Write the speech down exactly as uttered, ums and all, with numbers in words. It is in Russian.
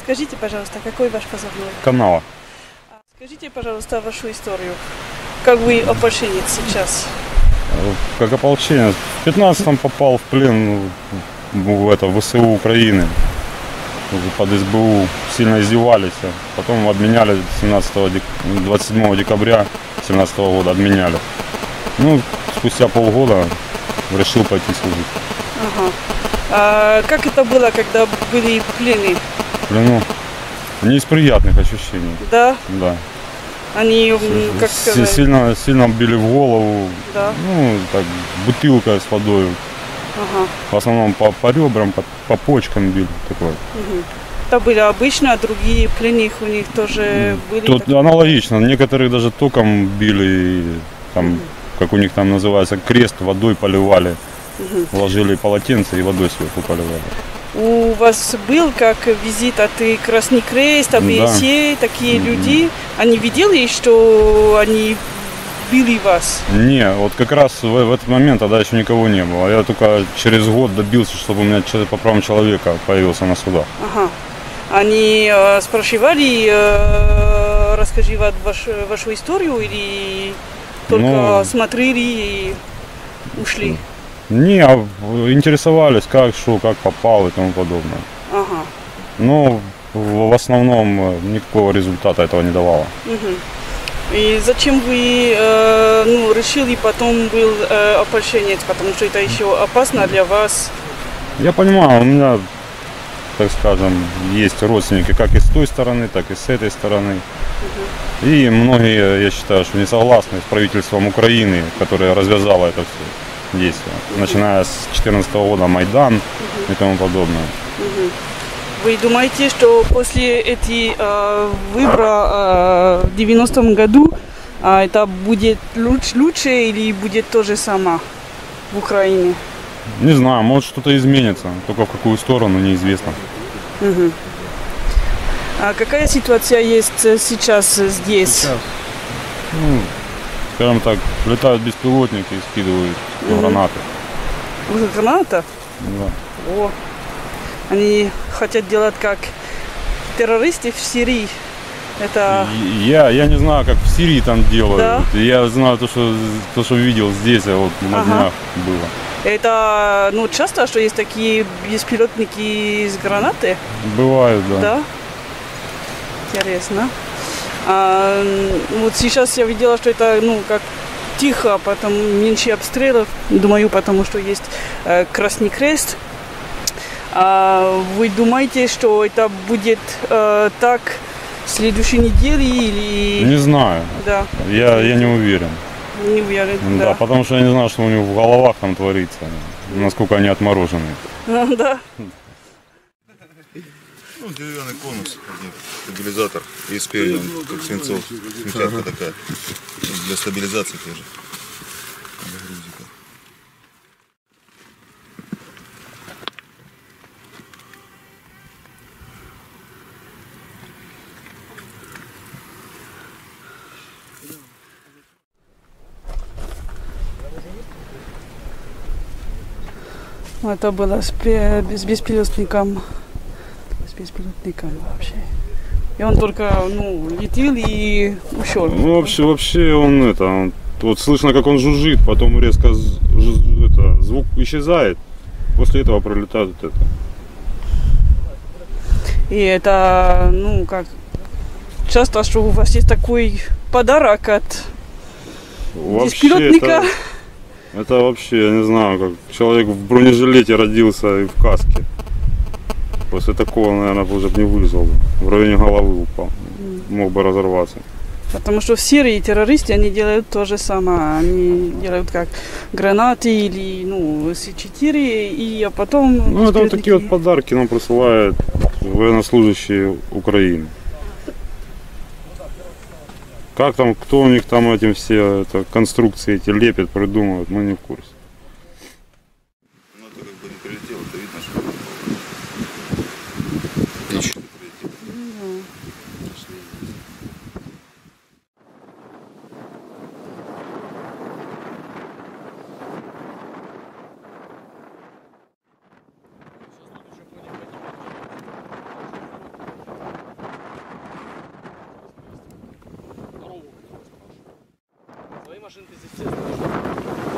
Скажите, пожалуйста, какой ваш позывной? Канала. Скажите, пожалуйста, вашу историю. Как вы ополченец сейчас? Как ополченец. В пятнадцатом попал в плен в это в ВСУ Украины. Под СБУ сильно издевались. Потом обменяли семнадцатого, двадцать седьмого декабря две тысячи семнадцатого года. Обменяли. Ну, спустя полгода решил пойти служить. Ага. А как это было, когда были в плене? В плену? Не из приятных ощущений. Да? Да. Они, как сказать... Сильно, сильно били в голову. Да. Ну, так, бутылкой с водой. Ага. В основном по, по ребрам, по, по почкам били. Такое. Угу. Это были обычно, а другие пленных у них тоже были? Тут такие? Аналогично. Некоторые даже током били, там, угу. как у них там называется, крест водой поливали. Угу. Вложили полотенце и водой сверху поливали. У вас был как визит от Красный Крест, ОБСЕ, да. Такие mm-hmm. люди? Они видели, что они били вас? Не, вот как раз в, в этот момент тогда еще никого не было. Я только через год добился, чтобы у меня по правам человека появился на судах. Ага. Они э, спрашивали, э, расскажи вот ваш, вашу историю или только ну, смотрели и ушли? Не, интересовались, как, что, как попал и тому подобное. Ага. Но в основном никакого результата этого не давало. Угу. И зачем вы э, ну, решили потом был э, ополченец, потому что это еще опасно для вас? Я понимаю, у меня, так скажем, есть родственники как и с той стороны, так и с этой стороны. Угу. И многие, я считаю, что не согласны с правительством Украины, которое развязало это все. Действия, начиная с две тысячи четырнадцатого года Майдан uh-huh. и тому подобное. Uh-huh. Вы думаете, что после этих э, выборов э, в девяностом году э, это будет лучше, лучше или будет то же самое в Украине? Не знаю, может что-то изменится, только в какую сторону неизвестно. Uh-huh. А какая ситуация есть сейчас здесь? Сейчас. Ну, скажем так, летают беспилотники и скидывают mm-hmm. гранаты. Граната? Да. О, они хотят делать как террористы в Сирии. Это... Я, я не знаю, как в Сирии там делают. Да? Я знаю то, что, то, что видел здесь, а вот на ага. днях было. Это ну, часто, что есть такие беспилотники с гранаты? Бывают, да. Да? Интересно. А, вот сейчас я видела, что это ну как тихо, потом меньше обстрелов, думаю, потому что есть э, Красный Крест. А вы думаете, что это будет э, так в следующей неделе или... Не знаю. Да. Я, я не уверен. Не уверен, да. Да, потому что я не знаю, что у них в головах там творится, насколько они отмороженные. Да. Ну, деревянный конус, стабилизатор, и спереди он, как свинцов, смехатка такая, для стабилизации тоже. Для грузика. Это было с, с беспилотником. беспилотником вообще. И он только, ну, летел и ушел. Ну, вообще, вообще он это, он, вот слышно, как он жужжит, потом резко жуж, это, звук исчезает, после этого пролетает вот это. И это, ну, как, часто, что у вас есть такой подарок от вообще беспилотника. Это, это вообще, я не знаю, как человек в бронежилете родился и в каске. После такого, наверное, уже бы не вылезал. В районе головы упал. Мог бы разорваться. Потому что в Сирии террористы, они делают то же самое. Они делают как гранаты или, ну, эс четыре, и а потом... Ну, это вот такие вот подарки нам присылают военнослужащие Украины. Как там, кто у них там этим все это, конструкции эти лепят, придумывают, мы не в курсе. Ну, это как бы не прилетело, это видно, что... Отлично. машинка здесь все стоит.